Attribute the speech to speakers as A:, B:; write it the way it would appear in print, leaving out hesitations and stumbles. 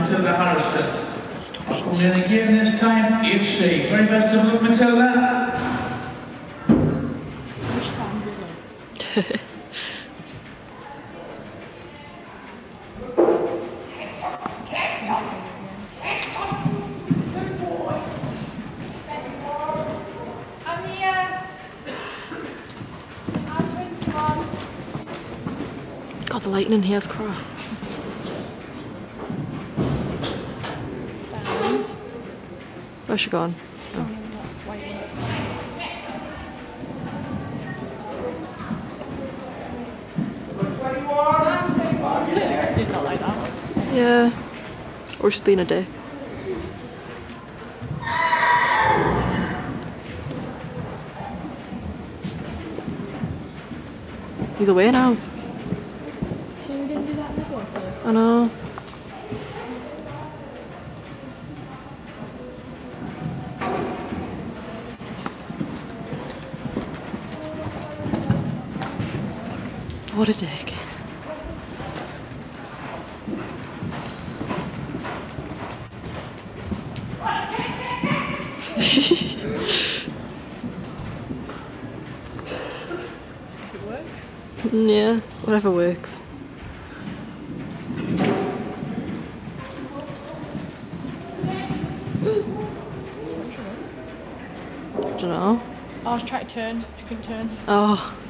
A: Matilda Harrison. Coming in again this time, it's she. Very best of luck, Matilda.
B: God, the lighting in here's crap. Where's she gone? Oh.
C: Did not like that.
B: Yeah. Or she's been a dick. He's away now. I know. What a dick.
C: If it works.
B: Yeah, whatever works. I don't know.
C: I was trying to turn, she couldn't turn.
B: Oh.